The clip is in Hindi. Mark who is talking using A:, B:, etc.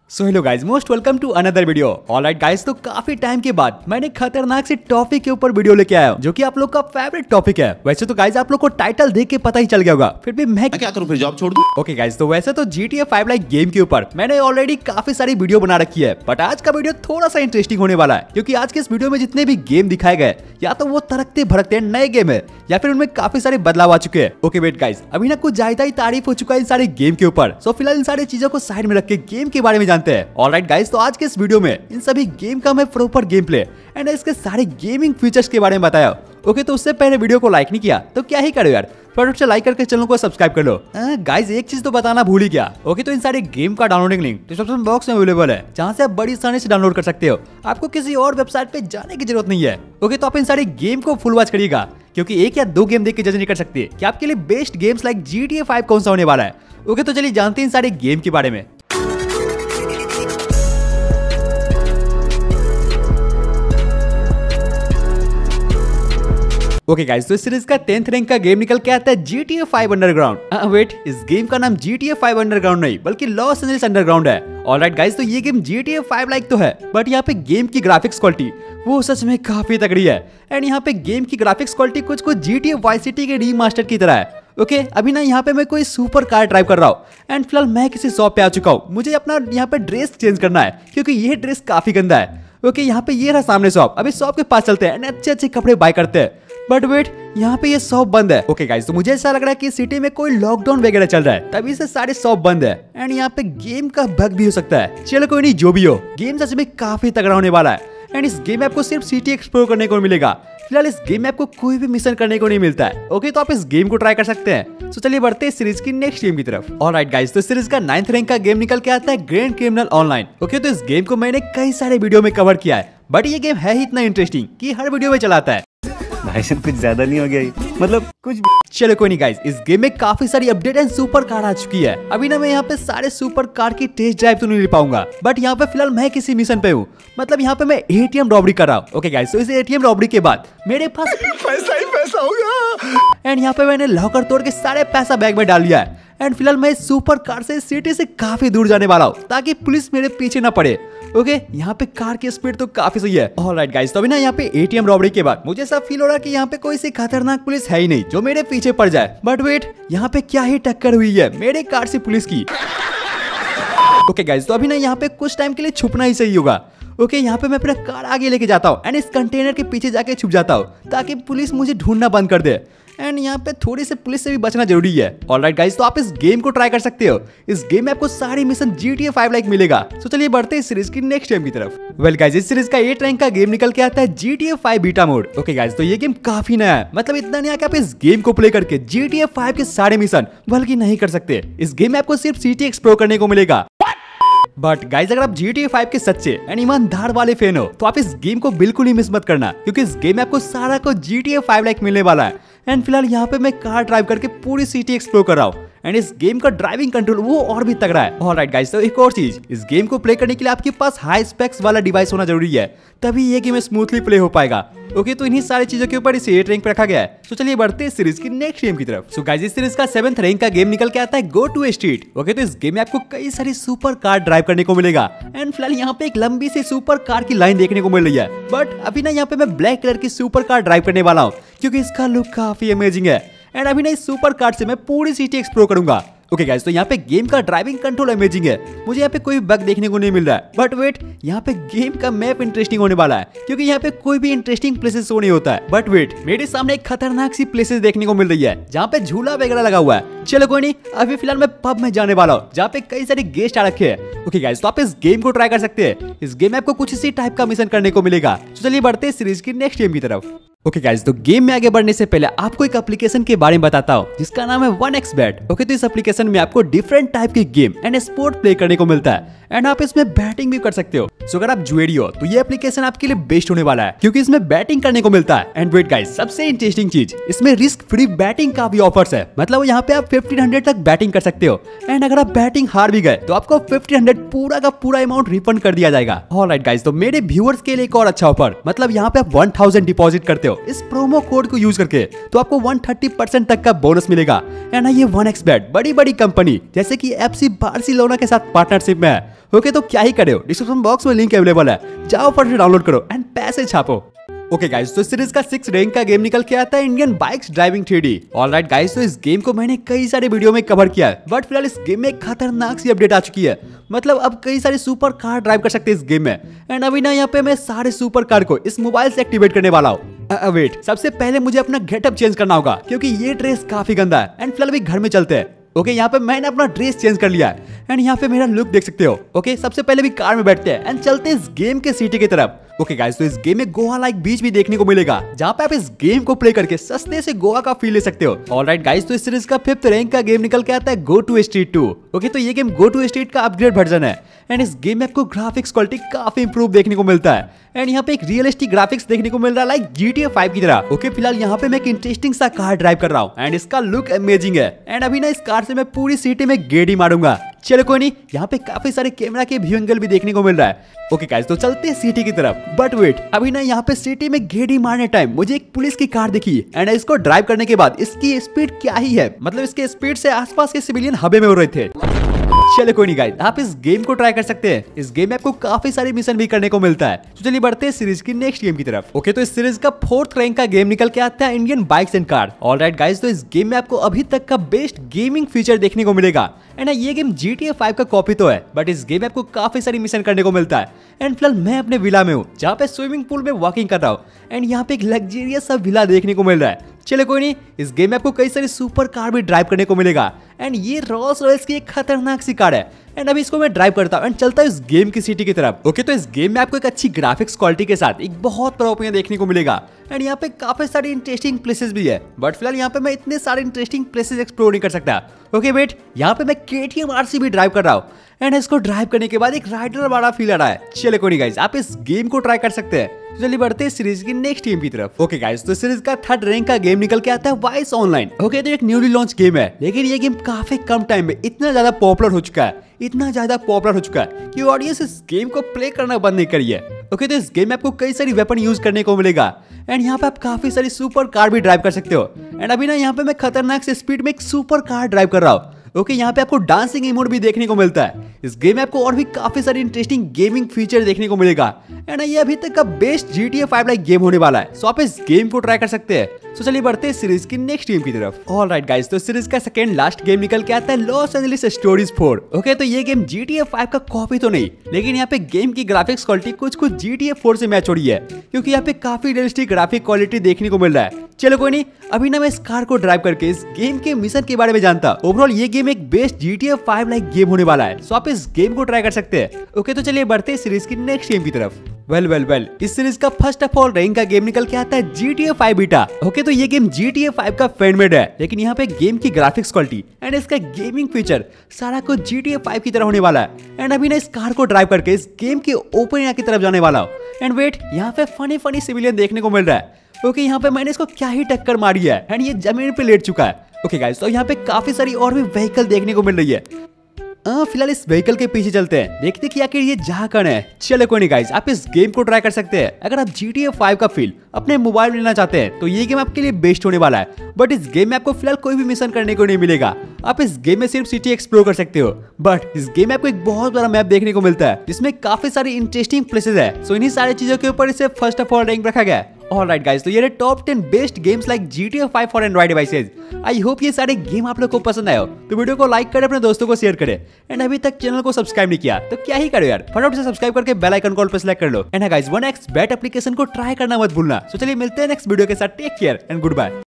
A: So hello guys, most welcome to another video. Alright guys, तो काफी टाइम के बाद मैंने खतरनाक सी टॉपिक के ऊपर वीडियो लेके आया हूँ, जो कि आप लोग का फेवरेट टॉपिक है। वैसे तो गाइज आप लोग को टाइटल देख के पता ही चल गया होगा, फिर भी मैं
B: क्या करूँ, फिर जॉब छोड़ दूं?
A: ओके गाइज, तो वैसे तो GTA 5 लाइक गेम के ऊपर मैंने ऑलरेडी काफी सारी वीडियो बना रखी है, बट आज का वीडियो थोड़ा सा इंटरेस्टिंग होने वाला है, क्योंकि आज के इस वीडियो में जितने भी गेम दिखाए गए या तो वो तरकते भड़कते नए गेम है या फिर उनमें काफी सारे बदलाव आ चुके हैं। ओके वेट गाइज, अभी ना कुछ ज्यादा ही तारीफ हो चुका है इन सारे गेम के ऊपर, सो फिलहाल इन सारी चीजों को साइड में रख के गेम के बारे में जानते हैं। ऑलराइट गाइज, तो आज के इस वीडियो में इन सभी गेम का मैं प्रॉपर गेम प्ले एंड इसके सारे गेमिंग फीचर्स के बारे में बताया। ओके, तो उससे पहले वीडियो को लाइक नहीं किया तो क्या ही करो यार, फटाफट से लाइक करके चैनल को सब्सक्राइब कर लो। गाइस, एक चीज तो बताना भूल ही गया। ओके, तो इन सारे गेम का डाउनलोडिंग लिंक डिस्क्रिप्शन बॉक्स में अवेलेबल है, जहां से आप बड़ी आसानी से डाउनलोड कर सकते हो। आपको किसी और वेबसाइट पे जाने की जरूरत नहीं है। ओके, तो आप इन सारे गेम को फुल वॉच करिएगा, क्योंकि एक या दो गेम देख के जज नहीं कर सकते कि आपके लिए बेस्ट गेम्स लाइक GTA 5 कौन सा होने वाला है। ओके, तो चलिए जानते हैं इन सारे गेम के बारे में। ओके गाइस, तो इस सीरीज का 10th रैंक का गेम निकल के आता है GTA 5 अंडरग्राउंड। वेट, इस गेम का नाम GTA 5 अंडरग्राउंड नहीं बल्कि लॉस एंजलिस अंडरग्राउंड है। ऑलराइट गाइस, तो ये गेम GTA 5 लाइक तो है, बट यहाँ पे गेम की ग्राफिक्स क्वालिटी वो सच में काफी तगड़ी है। एंड यहाँ पे गेम की ग्राफिक्स क्वालिटी कुछ GTA Vice City के रीमास्टर की तरह है। ओके, अभी ना यहाँ पे मैं कोई सुपर कार ड्राइव कर रहा हूँ एंड फिलहाल मैं किसी शॉप पे आ चुका हूँ। मुझे अपना यहाँ पे ड्रेस चेंज करना है, क्योंकि ये ड्रेस काफी गंदा है। ओके, यहाँ पे ये रहा सामने शॉप, अभी शॉप के पास चलते हैं, अच्छे अच्छे कपड़े बाय करते हैं। बट वेट, यहाँ पे ये शॉप बंद है। ओके गाइस, तो मुझे ऐसा लग रहा है कि सिटी में कोई लॉकडाउन वगैरह चल रहा है, तभी से सारे शॉप बंद है। एंड यहाँ पे गेम का बग भी हो सकता है। चलो कोई नहीं, जो भी हो, गेम सच में काफी तगड़ा होने वाला है। एंड इस गेम में आपको सिर्फ सिटी एक्सप्लोर करने को मिलेगा। फिलहाल इस गेम में आपको कोई भी मिशन करने को नहीं मिलता है। ओके, तो आप इस गेम को ट्राई कर सकते हैं। तो चलिए बढ़ते हैं सीरीज की नेक्स्ट गेम की तरफ। ऑलराइट गाइस, तो सीरीज का 9th रैंक का गेम निकल के आता है ग्रैंड क्रिमिनल ऑनलाइन। ओके, तो इस गेम को मैंने कई सारे वीडियो में कवर किया है, बट ये गेम है ही इतना इंटरेस्टिंग कि हर वीडियो में चलाता है।
B: भाई साहब, कुछ ज्यादा नहीं हो गया, मतलब कुछ भी।
A: चलो कोई नहीं गाइस, इस गेम में काफी सारी अपडेट एंड सुपर कार आ चुकी है। अभी ना मैं यहाँ पे सारे सुपर कार की टेस्ट ड्राइव तो नहीं ले पाऊंगा, बट यहाँ पे फिलहाल मैं किसी मिशन पे हूँ, मतलब यहाँ पे मैं ATM रॉबरी कर रहा हूँ। ओके गाइस, तो इस ATM रॉबरी के बाद मेरे पास
B: पैसा ही पैसा होगा।
A: एंड यहाँ पे मैंने लॉकर तोड़ के सारे पैसा बैग में डाल लिया है। एंड फिलहाल मैं इस सुपर कार से सिटी से काफी दूर जाने वाला हूँ, ताकि पुलिस मेरे पीछे ना पड़े। ओके, यहाँ पे कार की स्पीड तो काफी सही है। ऑलराइट गाइस, तो अभी ना यहाँ पे ATM रॉबरी के बाद मुझे ऐसा फील हो रहा है कि यहाँ पे कोई सी खतरनाक पुलिस है ही नहीं जो मेरे पीछे पड़ जाए। बट वेट, यहाँ पे क्या ही टक्कर हुई है मेरे कार से पुलिस की। ओके गाइस, तो अभी ना यहाँ पे कुछ टाइम के लिए छुपना ही सही होगा। ओके, यहाँ पे मैं अपना कार आगे लेके जाता हूँ एंड इस कंटेनर के पीछे जाके छुप जाता हूँ, ताकि पुलिस मुझे ढूंढना बंद कर दे। एंड यहाँ पे थोड़ी से पुलिस से भी बचना जरूरी है। ऑलराइट गाइस, तो आप इस गेम को ट्राई कर सकते हो। इस गेम में आपको सारी मिशन GTA 5 लाइक मिलेगा। तो चलिए बढ़ते हैं इस सीरीज की नेक्स्ट गेम की तरफ। वेल गाइस, इस सीरीज का 8th रैंक का गेम निकल के आता है GTA 5 beta mode. Okay guys, तो ये गेम काफी नया है, मतलब इतना नया कि आप इस गेम को प्ले करके GTA 5 के सारे मिशन बल्कि नहीं कर सकते। इस गेम में आपको सिर्फ सिटी एक्सप्लोर करने को मिलेगा। बट गाइज, अगर आप GTA 5 के सच्चे एंड ईमानदार वाले फैन हो तो आप इस गेम को बिल्कुल ही मिस मत करना, क्योंकि इस गेम में आपको सारा को GTA 5 लाइक मिलने वाला है। एंड फिलहाल यहाँ पे मैं कार ड्राइव करके पूरी सिटी एक्सप्लोर कर रहा हूँ। एंड इस गेम का ड्राइविंग कंट्रोल वो और भी तगड़ा है। ऑलराइट गाइस, तो एक और चीज, इस गेम को प्ले करने के लिए आपके पास हाई स्पेक्स वाला डिवाइस होना जरूरी है, तभी ये गेम स्मूथली प्ले हो पाएगा। ओके, तो इन्हीं सारी चीजों के ऊपर इसे 8th रैंक पे रखा गया है। तो चलिए बढ़ते हैं सीरीज की नेक्स्ट गेम की तरफ। सो गाइस, इस सीरीज का 7th रैंक का गेम निकल के आता है गो टू स्ट्रीट। ओके, तो इस गेम में आपको कई सारी सुपर कार ड्राइव करने को मिलेगा। एंड फिलहाल यहाँ पे एक लंबी सी सुपर कार की लाइन देखने को मिल रही है। बट अभी ना यहाँ पे मैं ब्लैक कलर की सुपर कार ड्राइव करने वाला हूँ, क्योंकि इसका लुक काफी अमेजिंग है। एंड अभी ना इस सुपर कार से मैं पूरी सिटी एक्सप्लोर करूंगा। ओके गाइस, तो यहाँ पे गेम का ड्राइविंग कंट्रोल अमेजिंग है, मुझे यहाँ पे कोई बग देखने को नहीं मिल रहा है। बट वेट, यहाँ पे गेम का मैप इंटरेस्टिंग होने वाला है, क्योंकि यहाँ पे कोई भी इंटरेस्टिंग प्लेसेस शो नहीं होता है। बट वेट, मेरे सामने एक खतरनाक सी प्लेसेस देखने को मिल रही है, जहाँ पे झूला वगैरह लगा हुआ है। चलो कोई नहीं, अभी फिलहाल मैं पब में जाने वाला हूँ, जहाँ पे कई सारे गेस्ट आ रखे हैं। ओके गाइस, तो आप इस गेम को ट्राई कर सकते हैं। इस गेम में आपको कुछ इसी टाइप का मिशन करने को मिलेगा। तो चलिए बढ़ते हैं सीरीज की नेक्स्ट गेम की तरफ। ओके गाइस, तो गेम में आगे बढ़ने से पहले आपको एक एप्लीकेशन के बारे में बताता हूँ, जिसका नाम है 1xBet। ओके, तो इस एप्लीकेशन में आपको डिफरेंट टाइप के गेम एंड स्पोर्ट प्ले करने को मिलता है। एंड आप इसमें बैटिंग भी कर सकते हो। सो अगर आप जुएरी हो तो ये एप्लीकेशन आपके लिए बेस्ट होने वाला है, क्योंकि इसमें बैटिंग करने को मिलता है। एंड वेट गाइस, सबसे इंटरेस्टिंग चीज, इसमें रिस्क फ्री बैटिंग का भी ऑफर्स है, मतलब यहाँ पे आप 1500 तक बैटिंग कर सकते हो। एंड अगर आप बैटिंग हार भी गए तो आपको 1500 पूरा का पूरा अमाउंट रिफंड कर दिया जाएगा। ऑलराइट गाइस, तो मेरे व्यूअर्स के लिए एक और अच्छा ऑफर, मतलब यहाँ पे आप 1000 डिपॉजिट करते हो इस प्रोमो कोड को यूज करके, तो आपको 130% तक का बोनस मिलेगा। एंड ये 1xBet बड़ी बड़ी कंपनी जैसे कि FC बार्सिलोना के साथ पार्टनरशिप में है। ओके तो क्या ही करे हो, डिस्क्रिप्शन बॉक्स में लिंक अवेलेबल है, जाओ फटाफट डाउनलोड करो एंड पैसे छापो। ओके गाइस, तो सीरीज का 6 रैंक का गेम निकल के आता है Indian bikes driving 3D। Alright guys, तो इस गेम को मैंने कई सारे वीडियो में कवर किया है, बट फिलहाल इस गेम में एक खतरनाक सी अपडेट आ चुकी है। मतलब अब कई सारे सुपर कार ड्राइव कर सकते हैं इस गेम में। एंड अभी ना यहाँ पे मैं सारे सुपर कार को इस मोबाइल से एक्टिवेट करने वाला हूँ। वेट, सबसे पहले मुझे अपना गेटअप चेंज करना होगा क्योंकि ये ड्रेस काफी गंदा है। एंड फिलहाल अभी घर में चलते हैं। ओके, यहाँ पे मैंने अपना ड्रेस चेंज कर लिया है एंड यहाँ पे मेरा लुक देख सकते हो। ओके, सबसे पहले भी कार में बैठते हैं एंड चलते हैं इस गेम के सिटी की तरफ। ओके गाइस, तो इस गेम में गोवा लाइक बीच भी देखने को मिलेगा जहाँ पे आप इस गेम को प्ले करके सस्ते से गोवा का फील ले सकते हो। ऑलराइट गाइस, तो इस सीरीज का 5th रैंक का गेम निकल के आता है गो टू स्ट्रीट 2। ओके, तो ये गेम गो टू स्ट्रीट का अपग्रेड वर्जन है एंड इस गेम में आपको ग्राफिक्स क्वालिटी काफी इंप्रूव देखने को मिलता है एंड यहाँ पे एक रियलिस्टिक ग्राफिक्स देखने को मिल रहा है लाइक GTA 5 की तरह। ओके, फिलहाल यहाँ पे मैं एक इंटरेस्टिंग सा कार ड्राइव कर रहा हूँ एंड इसका लुक अमेजिंग है एंड अभी ना इस कार से मैं पूरी सिटी में गेड़ी मारूंगा। चलो कोई नहीं, यहाँ पे काफी सारे कैमरा के व्यू एंगल भी देखने को मिल रहा है। ओके गाइस, तो चलते हैं सिटी की तरफ। बट वेट, अभी ना यहाँ पे सिटी में गेड़ी मारने टाइम मुझे एक पुलिस की कार दिखी एंड इसको ड्राइव करने के बाद इसकी स्पीड क्या ही है, मतलब इसके स्पीड से आसपास के सिविलियन हवा में उड़ रहे थे। चलो कोई नहीं गाइस, आप इस गेम को ट्राई कर सकते हैं। इस गेम में आपको काफी सारे मिशन भी करने को मिलता है। तो चलिए बढ़ते हैं सीरीज की नेक्स्ट गेम की तरफ। ओके, तो इस सीरीज का 4th रैंक का गेम निकल के आता है Indian bikes and car. Alright guys, तो इस गेम में आपको अभी तक का बेस्ट गेमिंग फीचर देखने को मिलेगा एंड ये गेम GTA 5 का कॉपी तो है, बट इस गेम में आपको काफी सारी मिशन करने को मिलता है। एंड फिलहाल मैं अपने विला में हूँ जहाँ पे स्विमिंग पूल में वॉकिंग कर रहा हूँ एंड यहाँ पे एक लग्जरियस सा विला देखने को मिल रहा है। चलो कोई नहीं, इस गेम में आपको कई सारी सुपर कार भी ड्राइव करने को मिलेगा एंड ये रोल्स रॉयल्स की एक खतरनाक सी कार है एंड अभी इसको मैं ड्राइव करता हूँ एंड चलता हूँ इस गेम की सिटी की तरफ। ओके, तो इस गेम में आपको एक अच्छी ग्राफिक्स क्वालिटी के साथ एक बहुत बड़ा ओपन देखने को मिलेगा एंड यहाँ पे काफी सारी इंटरेस्टिंग प्लेसेस भी है, बट फिलहाल यहाँ पे मैं इतने सारे इंटरेस्टिंग प्लेसेस एक्सप्लोर नहीं कर सकता। ओके वेट, यहाँ पे मैं KTM RC भी ड्राइव कर रहा हूँ एंड इसको ड्राइव करने के बाद एक राइडर वाला फील आ रहा है। चलो कोई नहीं गाइस, आप इस गेम को ट्राई कर सकते हैं। चलिए बढ़ते हैं सीरीज की नेक्स्ट गेम की तरफ। ओके गाइस, तो सीरीज का 3rd रैंक का गेम निकल के आता है वाइस ऑनलाइन। ओके, तो एक न्यूली लॉन्च गेम है, लेकिन ये गेम काफी कम टाइम में इतना ज्यादा पॉपुलर हो चुका है कि ऑडियंस इस गेम को प्ले करना बंद नहीं करी है। ओके, तो इस गेम में आपको कई सारी वेपन यूज करने को मिलेगा एंड यहाँ पे आप काफी सारी सुपर कार भी ड्राइव कर सकते हो। एंड अभी ना यहाँ पे मैं खतरनाक से स्पीड में एक सुपर कार ड्राइव कर रहा हूँ। ओके, यहाँ पे आपको डांसिंग इमोट भी देखने को मिलता है। इस गेम में आपको और भी काफी सारी इंटरेस्टिंग गेमिंग फीचर देखने को मिलेगा एंड ये अभी तक का बेस्ट GTA 5 लाइक गेम होने वाला है, सो आप इस गेम को ट्राई कर सकते हैं। तो चलिए बढ़ते हैं सीरीज की नेक्स्ट गेम की तरफ। ऑलराइट गाइस, तो सीरीज का 2nd लास्ट गेम निकल के आता है लॉस एंजलिस स्टोरीज 4। ओके, तो ये गेम GTA 5 का कॉपी तो नहीं, लेकिन यहाँ पे गेम की ग्राफिक्स क्वालिटी कुछ GTA 4 से मैच हो रही है क्योंकि यहाँ पे काफी रियलिस्टिक ग्राफिक क्वालिटी देखने को मिल रहा है। चलो कोई नहीं, अभी ना मैं इस कार को ड्राइव करके इस गेम के मिशन के बारे में जानता। ओवरऑल ये गेम एक बेस्ट GTA 5 लाइक गेम होने वाला है, सो आप इस गेम को ट्राई कर सकते हैं। ओके, तो चलिए बढ़ते हैं सीरीज की नेक्स्ट गेम की तरफ। वेल, इस सीरीज का फर्स्ट ऑफ ऑल रैंक का गेम निकल के आता है GTA 5 बीटा। ओके, तो ये गेम GTA 5 का फैन मेड है, लेकिन यहाँ पे गेम की ग्राफिक्स क्वालिटी एंड इसका गेमिंग फीचर सारा कुछ GTA 5 की तरह होने वाला है। एंड अभी ना इस कार को ड्राइव करके इस गेम के ओपन एरिया की तरफ जाने वाला हूँ। एंड वेट, यहाँ पे फनी सिविलियन देखने को मिल रहा है। ओके, यहाँ पे मैंने इसको क्या ही टक्कर मारी है एंड ये जमीन पे लेट चुका है। ओके गाइस, तो यहाँ पे काफी सारी और भी व्हीकल देखने को मिल रही है। फिलहाल इस व्हीकल के पीछे चलते हैं, देखते कि आखिर ये जहाँ कौन है। चलो कोई नहीं गाइस, आप इस गेम को ट्राई कर सकते हैं। अगर आप GTA 5 का फील अपने मोबाइल में लेना चाहते हैं तो ये गेम आपके लिए बेस्ट होने वाला है, बट इस गेम में आपको फिलहाल कोई भी मिशन करने को नहीं मिलेगा। आप इस गेम में सिर्फ सिटी एक्सप्लोर कर सकते हो, बट इस गेम में आपको एक बहुत बड़ा मैप देखने को मिलता है जिसमें काफी सारी इंटरेस्टिंग प्लेसेस है। सो इन्हीं सारी चीजों के ऊपर इसे फर्स्ट ऑफ ऑल रैंक रखा गया है। ऑलराइट गाइस, तो ये रहे top 10 best games like GTA 5 for Android devices. I hope ये सारे गेम आप लोग को पसंद आए हो, तो वीडियो को लाइक करें, अपने दोस्तों को शेयर करें एंड अभी तक चैनल को सब्सक्राइब नहीं किया तो क्या ही करो यार, फटाफट से सब्सक्राइब करके बेल आइकन कॉल पर सेलेक्ट कर लो। एंड गाइस, 1xBet एप्लीकेशन को ट्राई करना मत भूलना। तो चलिए मिलते हैं नेक्स्ट वीडियो के साथ। Take care and good bye.